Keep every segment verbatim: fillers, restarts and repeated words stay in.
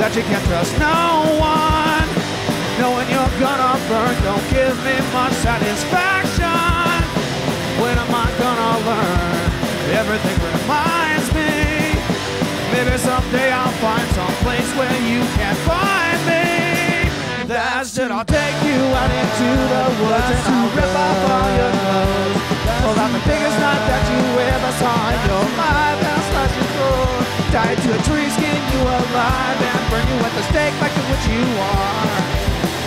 that you can't trust no one. Knowing you're gonna burn don't give me much satisfaction. When am I gonna learn? Everything reminds me. Maybe someday I'll find some place where you can't find me. That's it, I'll take you out into the woods and I'll rip off all your clothes. Pull out the biggest knife that you ever saw in your life and I'll slice your throat. Tie it to a tree, skin you alive and burn you at the stake like the witch you are.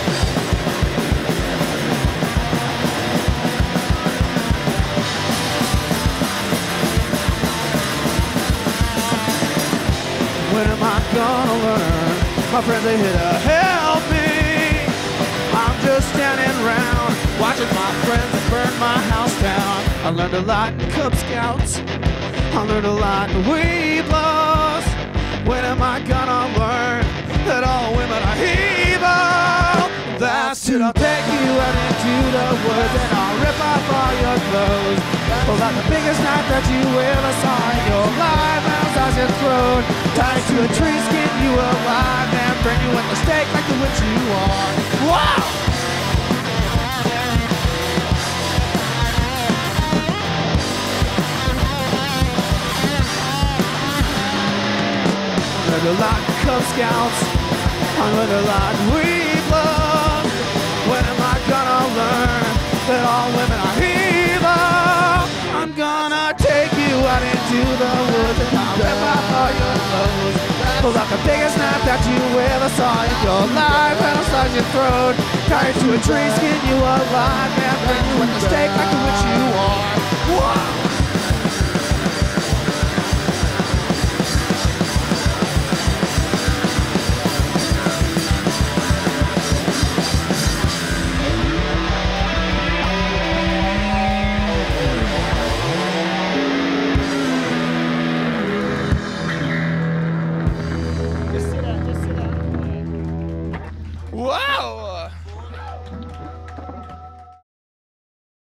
When am I gonna learn? My friends are here to help me. I'm just standing around watching my friends burn my house down. I learned a lot in Cub Scouts. I learned a lot in Weeblos. When am I gonna learn that all women are evil? That's it, I'll take you out into the woods and I'll rip off all your clothes. Pull out the biggest knife that you ever saw in your life and I'll slice your throat. Tie it to a tree, skin you alive and burn you at the stake like the witch you are. Wow! I learned a lot in Cub Scouts. I learned a lot in Weeblos. When am I gonna learn that all women are evil? I'm gonna take you out into the woods and I'll rip off all your clothes. Pull out the biggest knife that you ever saw in your life and I'll slice your throat. Tie it to a tree, skin you alive and bring you at the stake like the witch you are. Whoa!